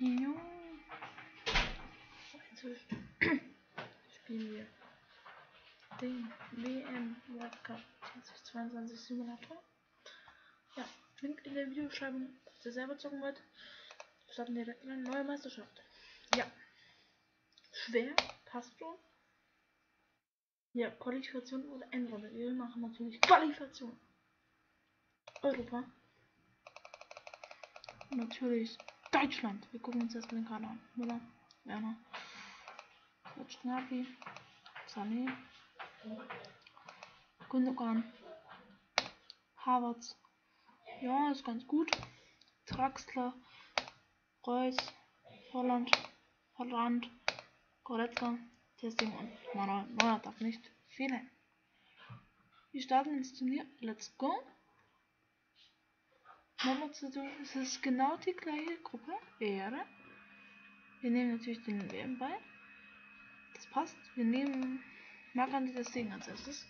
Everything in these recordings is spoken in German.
Jo. Also spielen wir den WM World Cup 2022 Simulator. Ja, Link in der Videobeschreibung, falls ihr selber zocken wollt. Wir starten direkt eine neue Meisterschaft. Ja. Schwer, passt schon. Ja, Qualifikation oder Endrunde. Wir machen natürlich Qualifikation. Europa. Und natürlich Deutschland. Wir gucken uns erstmal den Kader an. Müller, Werner, Schnappi, Sané, Gundogan, Havertz. Ja, ist ganz gut. Draxler, Reus, Volland, Goretzka, Testing und Neuer darf nicht fehlen. Wir starten ins Turnier. Let's go. Es ist genau die gleiche Gruppe. Ehre. Wir nehmen natürlich den WM bei. Das passt. Wir nehmen Marc-André ter Stegen als erstes.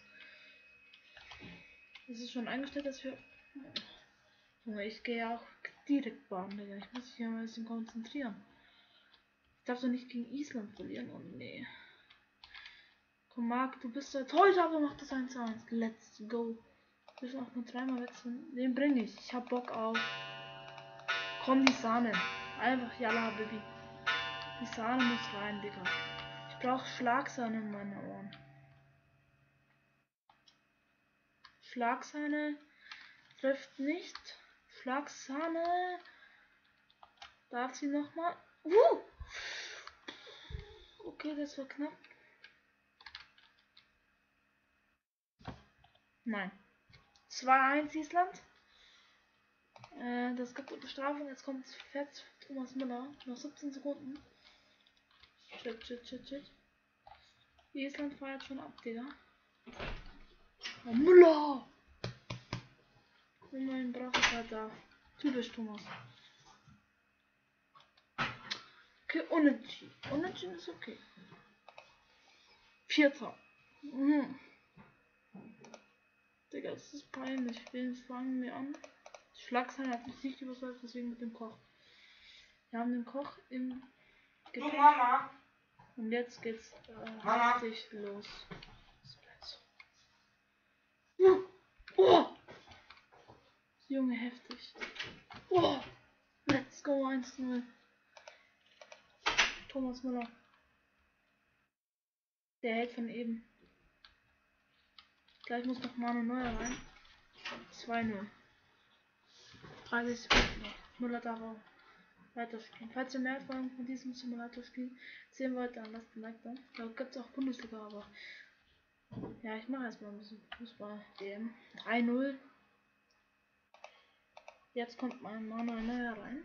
Es ist schon eingestellt, dass wir... Ich gehe ja auch direkt bauen, Digga. Ich muss mich ja mal ein bisschen konzentrieren. Ich darf doch nicht gegen Island verlieren. Oh nee. Komm, Marc, du bist der Torhüter, aber mach das 1-1. Let's go. Wir müssen auch nur dreimal wechseln. Den bringe ich. Ich hab Bock auf. Komm, die Sahne. Einfach, Yalla, Baby. Die Sahne muss rein, Digga. Ich brauche Schlagsahne in meinen Ohren. Schlagsahne trifft nicht. Schlagsahne. Darf sie nochmal. Okay, das war knapp. Nein. 2-1 Island. Das gibt eine Bestrafung. Jetzt kommt fett Thomas Müller. Noch 17 Sekunden. Shit. Island feiert schon ab, Digga. Oh, Müller! Oh mein Brachvater. Typisch Thomas. Okay, unentschieden. Unentschieden ist okay. Vierter. Digga, das ist peinlich. Wen fangen wir an? Schlagsahne hat mich nicht überzeugt, deswegen mit dem Koch. Wir haben den Koch im Gepäck. Mama. Und jetzt geht's richtig los. Oh! Junge, heftig. Oh! Let's go 1-0. Thomas Müller. Der hält von eben. Gleich muss noch Manu Neuer rein. 2-0. 30 Sekunden noch. Müller darf auch weiterspielen. Falls ihr mehr Erfahrung von diesem Simulator-Spiel sehen wollt, dann lasst ein Like da. Da gibt es auch Bundesliga, aber ja, ich mache erstmal ein bisschen Fußball. DM 3-0. Jetzt kommt mein Manuel Neuer rein.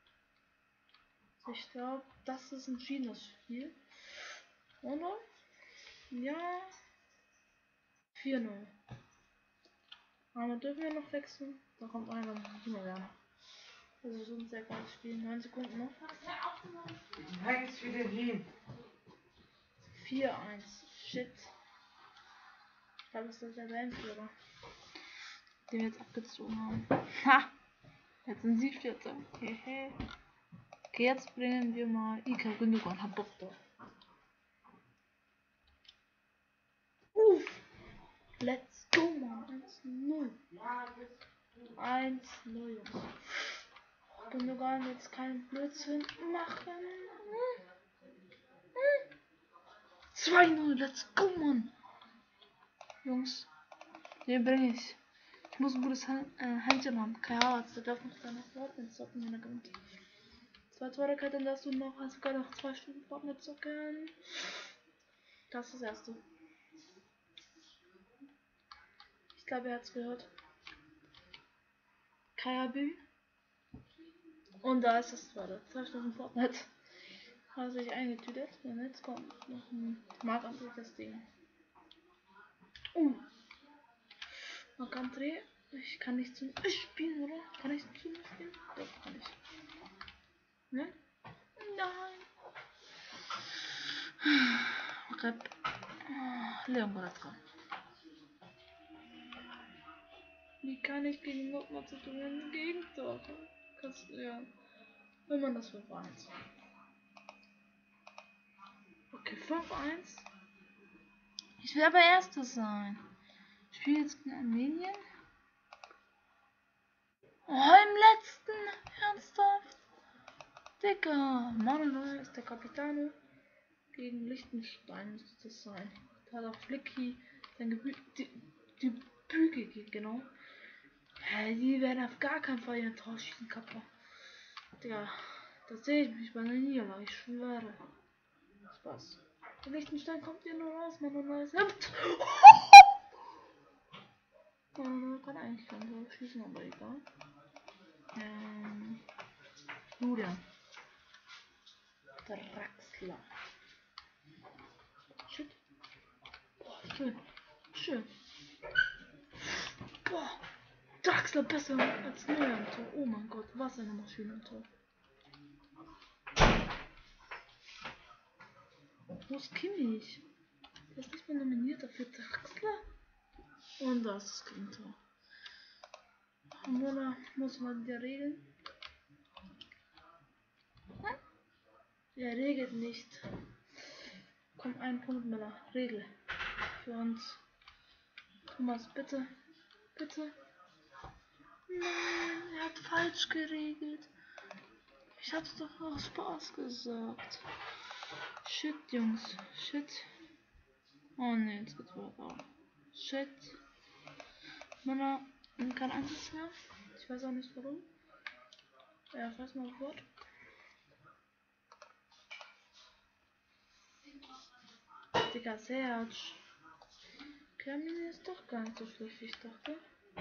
Ich glaube, das ist ein entschiedenes Spiel. Oder? Ja. 4-0. Aber dürfen wir noch wechseln? Da kommt einer immer Werner. Das ist ein sehr geiles Spiel. 9 Sekunden noch. Hängt wieder hin. 4-1. Shit. Ich glaube, das ist der Wellenführer, den wir jetzt abgezogen haben. Ha! Jetzt sind sie Vierter. Okay, jetzt bringen wir mal Ika Gündogan. Hab Bock drauf. Let's go, man. 1-0. 1-0, Jungs. Gündogan jetzt keinen Blödsinn machen. 2-0. Let's go, man. Jungs, den bringe ich. Ich muss ein gutes Händchen haben. Kai Havertz, der darf noch danach Fortnite zocken, wenn er kommt. 2 Tore, dann darfst du noch, sogar noch 2 Stunden Fortnite zocken. Das ist das erste. Ich glaube, er hat's gehört. Kayabü. Und da ist das zweite. 2 Stunden Fortnite. Hat sich eingetütet. Und jetzt kommt noch ein Marc-André ter Stegen. Marc-André. Ich kann nicht zu spielen, oder? Kann ich zu spielen? Doch, kann ich. Ne? Nein. Rep. Leon Goretzka. Wie kann ich gegen Notmazedonien Gegentor kassieren? Immer das 5-1. Okay, 5-1. Ich will aber Erster sein. Ich spiele jetzt gegen Armenien. Oh, im letzten. Ernsthaft. Digga. Manuel ist der Capitano. Gegen Liechtenstein müsste das sein. Da hat auch Flicky sein die Bügel geht, genau. Hey, die werden auf gar keinen Fall ihren Tor schießen, Kappa. Digga, das sehe ich mich bei einer Niederlage, ich schwöre. Spaß. Der Liechtenstein kommt hier nur raus, Manuel ist Man kann eigentlich kein Tor schießen, aber egal. Julian. Draxler. Shit. Boah, schön. Schön. Boah. Draxler besser als Neuer im Tor. Oh mein Gott, was eine Maschine im Tor. Wo ist Kimmich? Der ist nicht mehr nominiert dafür. Draxler. Und da ist das Gegentor. Müller muss man wieder regeln. Er regelt nicht. Komm, ein Punkt, Müller. Regel. Für uns. Thomas, bitte. Bitte. Nein, er hat falsch geregelt. Ich hab's doch aus Spaß gesagt. Shit, Jungs. Shit. Oh ne, jetzt geht's weiter. Shit. Müller kein Einsatz mehr. Ich weiß auch nicht warum. Ja, fass mal fort. Digga, Serge. Kermin ist doch gar nicht so schlecht, wie ich dachte.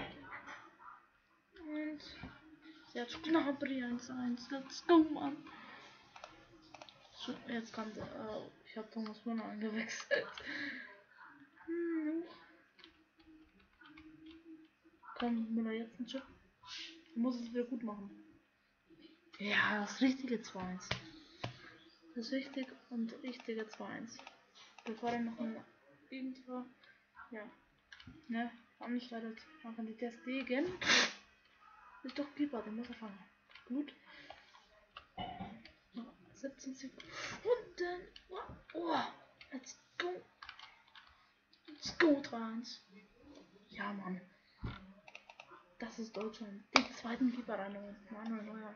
Und Serge Gnabry 1-1. Let's go, Mann. Jetzt kommt ich habe Thomas Müller eingewechselt. Komm, Müller, jetzt ein Chip. Du musst es wieder gut machen. Ja, das richtige 2-1. Das richtig und richtige 2-1. Bevor dann noch ein Gegentor. Ja. Ne, angeschaltet. Machen die Test gegen. Ist doch Keeper, den muss er fangen. Gut. 17 Sekunden. Und dann. Oh, let's go. Let's go, 3-1. Ja, Mann. Das ist Deutschland. Den zweiten Keeper rein. Manuel Neuer.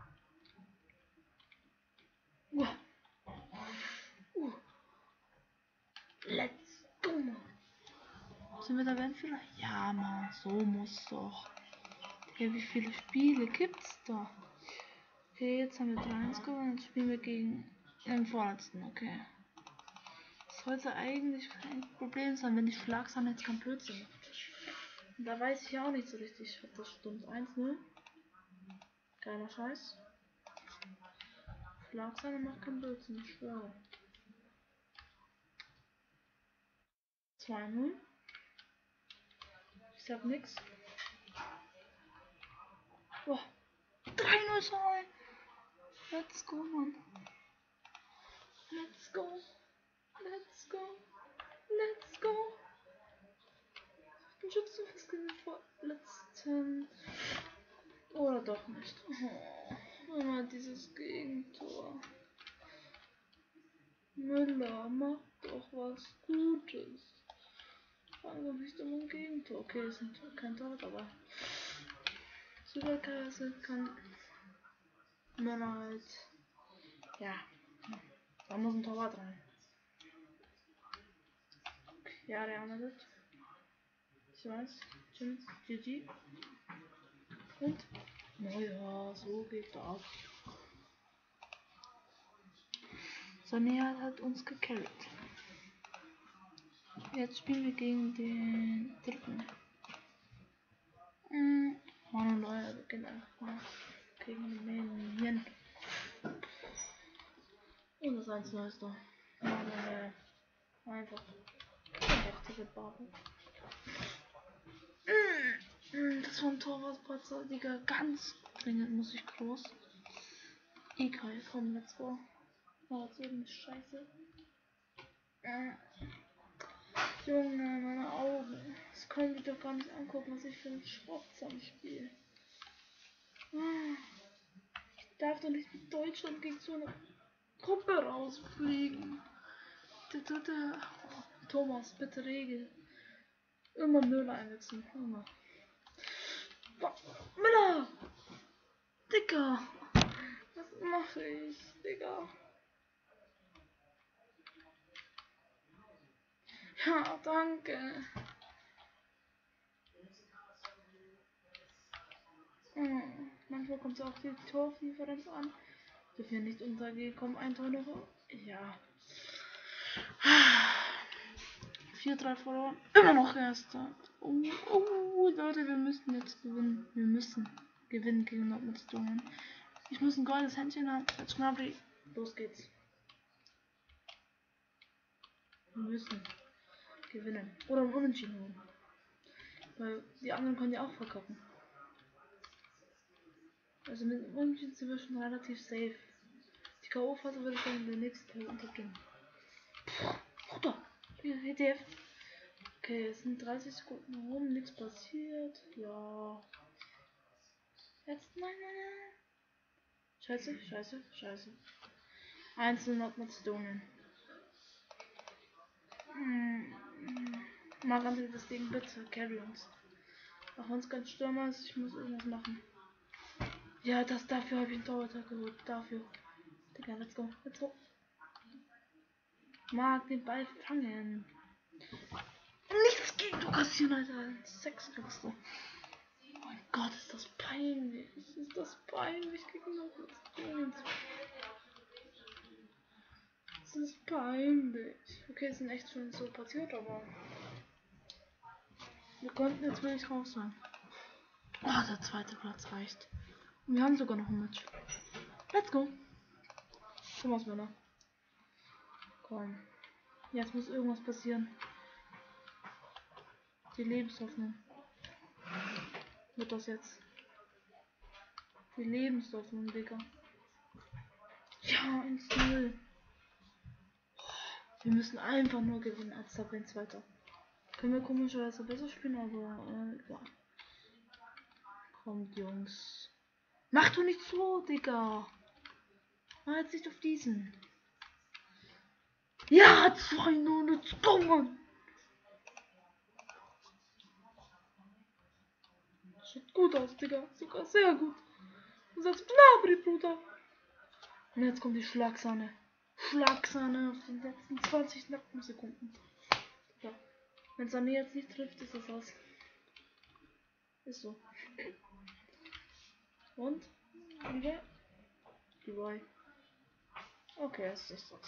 Let's go, Mann. Sind wir da Weltführer? Ja, Mann. So muss doch. Okay, wie viele Spiele gibt's da? Okay, jetzt haben wir 3-1 gewonnen. Jetzt spielen wir gegen den Vorletzten. Okay. Das sollte eigentlich kein Problem sein, wenn die Schlagsahne jetzt kein Blödsinn macht. Und da weiß ich auch nicht so richtig, ob das stimmt. 1-0. Geiler Scheiß. Schlagsahne macht kein Blödsinn, ich schwöre. 2-0. Ich sag nix. Boah. 3-0 sein. Let's go, Mann. Let's go. Let's go. Let's go. Den Schützenfest gegen den vorletzten. Oder doch nicht. Oh, immer dieses Gegentor. Müller, mach doch was Gutes. Also nicht immer ein Gegentor. Okay, es sind kein Tor, aber Superkasse kann Müller halt. Ja, da muss ein Torwart rein. Ja, der andere. Ich weiß. GG. Und? Naja, so geht das. Sonja hat uns gecarried. Jetzt spielen wir gegen den dritten. Manuel beginnt einfach mal gegen den Medien. Und das 1-0 ist da. Manuel einfach richtige Barbe. Das war ein Torwartplatzer, Digga. Ganz dringend muss ich groß. Egal, komm, let's go. Oh, so eine Scheiße. Junge, meine Augen. Das können die doch gar nicht angucken, was ich für ein Schrott am Spiel. Darf doch nicht mit Deutschland gegen so eine Gruppe rausfliegen. Thomas, bitte regel. Immer Müller einwechseln. Immer. Müller! Dicker! Was mache ich, Digga? Ja, danke. Manchmal kommt es auf die Tordifferenz an. Dürfen wir nicht untergehen. Komm, ein Tor noch. Ja. 4-3 verloren. Immer noch erster. Leute, wir müssen jetzt gewinnen. Wir müssen gewinnen gegen Nordmazedonien. Ich muss ein goldenes Händchen haben. Jetzt Gnabry. Los geht's. Wir müssen gewinnen. Oder ein Unentschieden holen. Weil die anderen können ja auch verkacken. Also mit dem Unentschieden sind wir schon relativ safe. Die K.O.-Phase würde ich dann in der nächsten Teil unterbringen. Bruder! WTF. Okay, es sind 30 Sekunden rum, nichts passiert. Ja. Jetzt, nein. Scheiße. 1 in Nordmazedonien. Marant das Ding bitte, carry uns. Auch wenn es ganz Stürmer ist, ich muss irgendwas machen. Ja, dafür habe ich einen Torhüter geholt. Dafür. Digga, let's go. Mag den Ball fangen. Nichts gegen du kassieren, Alter. 6 kriegst du. Oh mein Gott, ist das peinlich. Ist das peinlich gegen Nordmazedonien. Das ist peinlich. Okay, es sind echt schon so passiert, aber wir konnten jetzt wirklich raus sein. Oh, der zweite Platz reicht. Und wir haben sogar noch ein Match. Let's go. Thomas Müller. Komm. Jetzt muss irgendwas passieren. Die Lebenshoffnung. Wird das jetzt? Die Lebenshoffnung, Digga. Ja, 1-0. Wir müssen einfach nur gewinnen als Tabellenzweiter. Können wir komischerweise besser spielen, aber ja. Kommt, Jungs. Mach doch nicht so, Digga. Mach jetzt nicht auf diesen. Ja, 2-0, let's go, Mann. Sieht gut aus, Digga. Sogar sehr gut. Du sagst Gnabry, Bruder. Und jetzt kommt die Schlagsahne. Schlagsahne auf den letzten 20 nackten Sekunden. Ja. Wenn Sané jetzt nicht trifft, ist das aus. Ist so. Und? Wieder? Leroy. Okay, es ist das.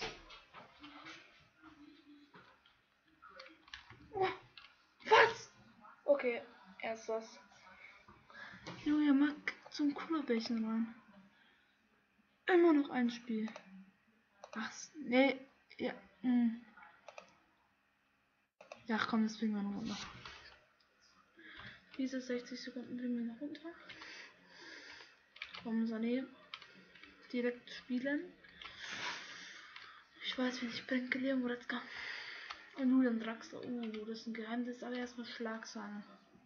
Oh, was? Okay, erst das. Junge, mag zum Kullerbächen rein. Immer noch ein Spiel. Ach, nee. Ja. Ja, komm, das bringen wir noch runter. Diese 60 Sekunden bringen wir noch runter. Komm, Sané. Direkt spielen. Ich weiß, wie ich bin. Leon Goretzka. Und Julian Draxler. Das ist ein Geheimnis, aber erstmal Schlagsahne.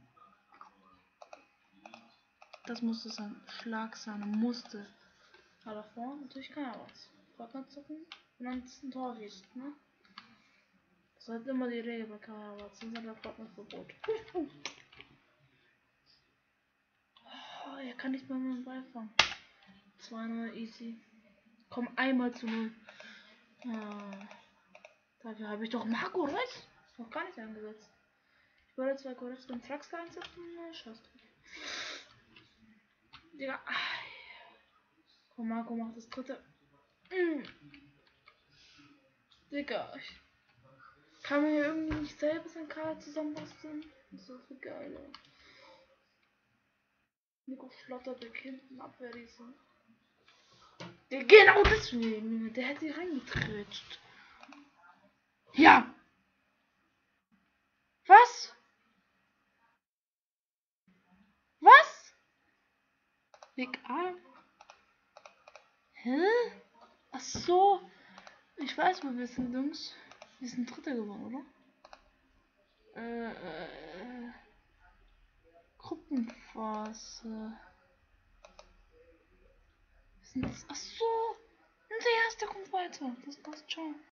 Das musste sein. Schlagsahne musste. Aber davor natürlich kann er was. Vorne zucken und dann ein Tor schießt, ne? Das ist halt immer die Regel bei Karawatz, sonst hat er Partnerverbot. Oh, er kann nicht mal mit dem Ball fangen. 2-0 easy. Komm, einmal zu 0. Dafür habe ich doch Marco Reus noch gar nicht eingesetzt. Ich wollte zwar Goretzka und Draxler einsetzen, scheiß drauf. Digga. Komm, Marco macht das dritte. Digga, ich kann mir irgendwie nicht selber sein Kader zusammenbasteln. Das ist so viel geiler. Nico Schlotterbeck hinten Abwehrriese. Der genau deswegen, der hätte reingetretscht. Ja! Was? Was? Weg ab. Hä? Ach so. Ich weiß, wo wir sind, Jungs. Wir sind Dritter geworden, oder? Gruppenphase. Ach so. Und der erste kommt weiter. Das passt schon.